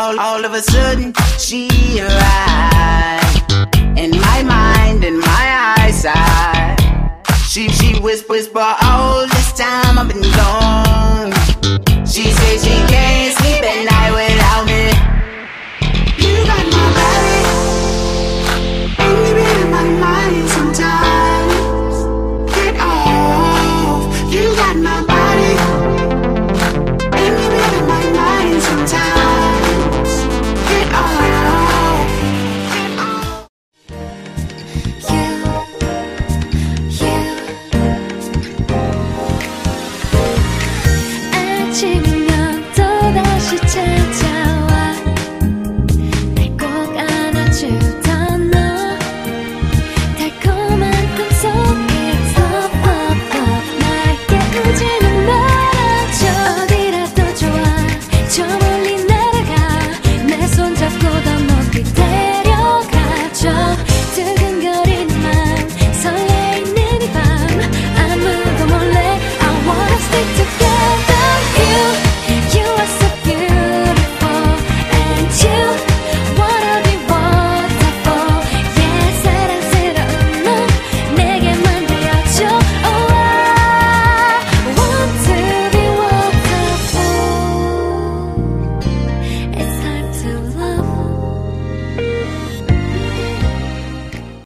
all of a sudden she arrived in my mind, in my eyesight. She whisper all this time I've been gone. She says she can't sleep at night without me. You got my body, and you be in my mind sometimes. Get off, you got my body, and you be in my mind sometimes. Get off, get off. 아침이면 또다시 찾아